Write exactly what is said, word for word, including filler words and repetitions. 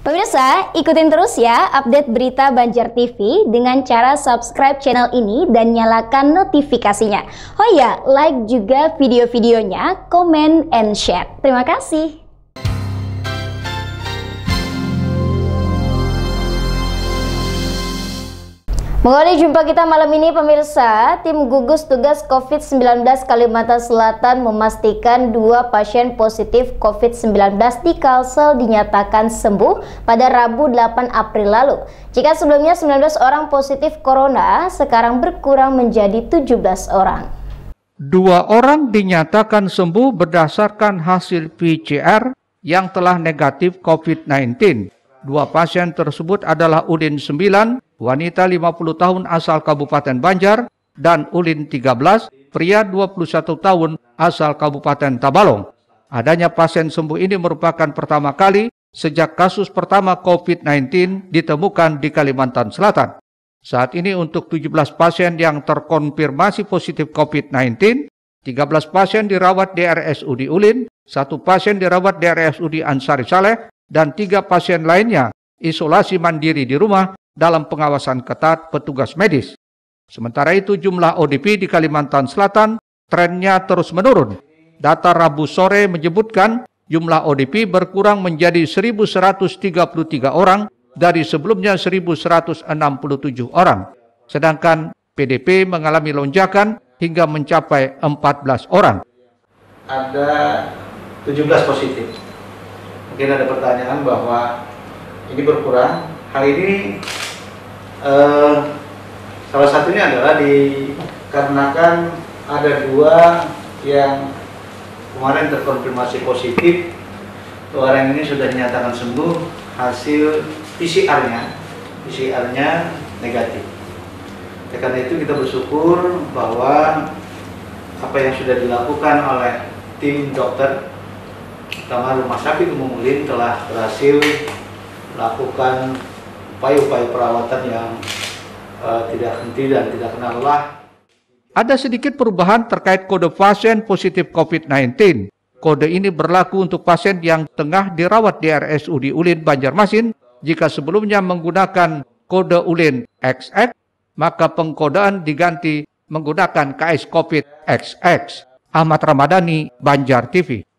Pemirsa, ikutin terus ya update berita Banjar T V dengan cara subscribe channel ini dan nyalakan notifikasinya. Oh ya, like juga video-videonya, comment and share. Terima kasih. Mengawali jumpa kita malam ini pemirsa, tim gugus tugas COVID sembilan belas Kalimantan Selatan memastikan dua pasien positif COVID sembilan belas di Kalsel dinyatakan sembuh pada Rabu delapan April lalu. Jika sebelumnya sembilan belas orang positif corona, sekarang berkurang menjadi tujuh belas orang. Dua orang dinyatakan sembuh berdasarkan hasil P C R yang telah negatif COVID sembilan belas. Dua pasien tersebut adalah Ulin sembilan, wanita lima puluh tahun asal Kabupaten Banjar, dan Ulin tiga belas, pria dua puluh satu tahun asal Kabupaten Tabalong. Adanya pasien sembuh ini merupakan pertama kali sejak kasus pertama COVID sembilan belas ditemukan di Kalimantan Selatan. Saat ini untuk tujuh belas pasien yang terkonfirmasi positif COVID sembilan belas, tiga belas pasien dirawat di R S U D Ulin, satu pasien dirawat di R S U D Ansari Saleh, dan tiga pasien lainnya isolasi mandiri di rumah dalam pengawasan ketat petugas medis. Sementara itu jumlah O D P di Kalimantan Selatan trennya terus menurun. Data Rabu sore menyebutkan jumlah O D P berkurang menjadi seribu seratus tiga puluh tiga orang dari sebelumnya seribu seratus enam puluh tujuh orang. Sedangkan P D P mengalami lonjakan hingga mencapai empat belas orang. Ada tujuh belas positif. Mungkin ada pertanyaan bahwa ini berkurang. Hal ini eh, salah satunya adalah dikarenakan ada dua yang kemarin terkonfirmasi positif. Dua orang ini sudah dinyatakan sembuh, hasil P C R-nya P C R-nya negatif. Karena itu kita bersyukur bahwa apa yang sudah dilakukan oleh tim dokter utama Rumah Sakit Umum Ulin telah berhasil melakukan upaya-upaya perawatan yang uh, tidak henti dan tidak kenal lelah. Ada sedikit perubahan terkait kode pasien positif COVID sembilan belas. Kode ini berlaku untuk pasien yang tengah dirawat di R S U D Ulin Banjarmasin. Jika sebelumnya menggunakan kode Ulin X X, maka pengkodean diganti menggunakan K S COVID X X. Ahmad Ramadhani, Banjar T V.